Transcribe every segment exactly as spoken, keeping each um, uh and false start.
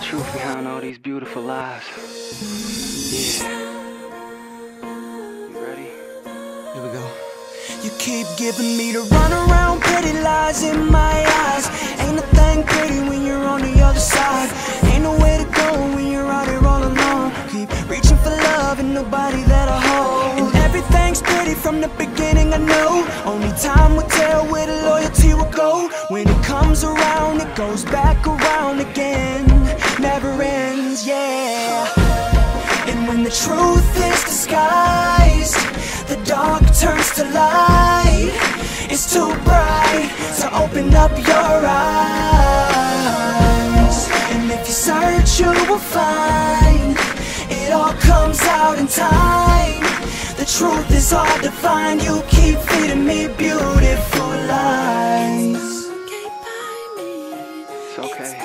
truth behind all these beautiful lies. Yeah. You ready? Here we go. You keep giving me the runaround, pretty lies in my eyes. Ain't a thing pretty when you're on the other side. Ain't no way to go when you're out here all alone. Keep reaching for love and nobody that I hold. And everything's pretty from the beginning, I know. Only time will tell where the loyalty will go. When it comes around, it goes back around again. Never ends, yeah. And when the truth is disguised, the dark turns to light. It's too bright to open up your eyes. And if you search, you will find it all comes out in time. The truth is hard to find. You keep feeding me beautiful lies. It's okay.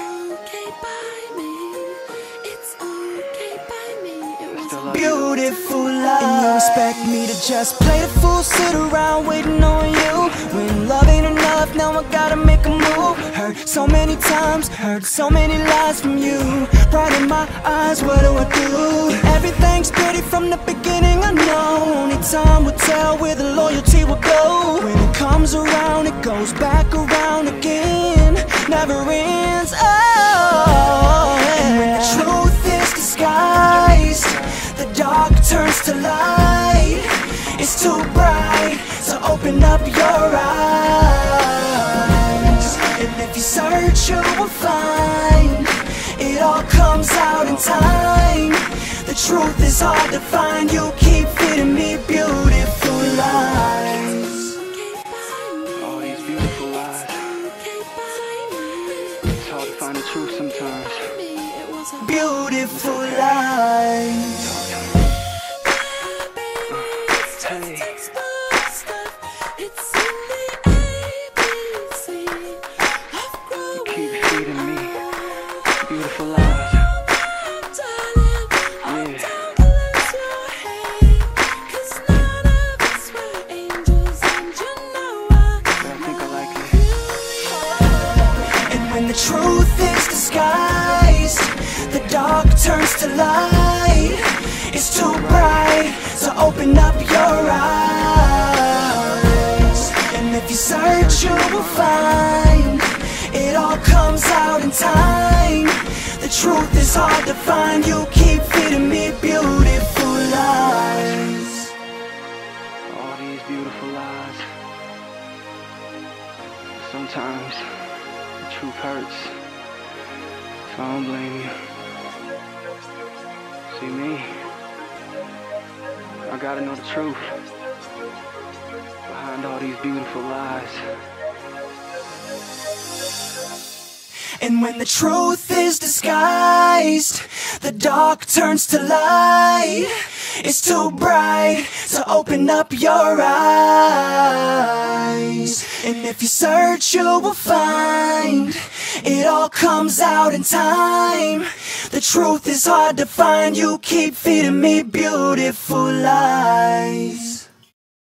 Beautiful lies. And you expect me to just play the fool, sit around waiting on you. When love ain't enough, now I gotta make a move. Heard so many times, heard so many lies from you. Pride in my eyes, what do I do? Everything's pretty from the beginning, I know. Only time will tell where the loyalty will go. When it comes around, it goes back around again. Never ends, oh yeah. And when the truth is disguised, the dark turns to light. It's too bright to open up your eyes. And if you search, you will find it all comes out in time. The truth is hard to find. You keep feeding me beautiful lies. All these beautiful lies. It's hard to find the truth sometimes. Beautiful lies. Hey. You keep feeding me beautiful lies. Yeah. I think I like it. And when the truth is disguised, the dark turns to light. It's too bright to open up your eyes. And if you search, you will find it all comes out in time. The truth is hard to find. You keep feeding me beautiful lies. All these beautiful lies. Sometimes the truth hurts, so I don't blame you. See me, I gotta know the truth behind all these beautiful lies. And when the truth is disguised, the dark turns to light. It's too bright to open up your eyes. And if you search, you will find it all comes out in time. The truth is hard to find. You keep feeding me beautiful lies.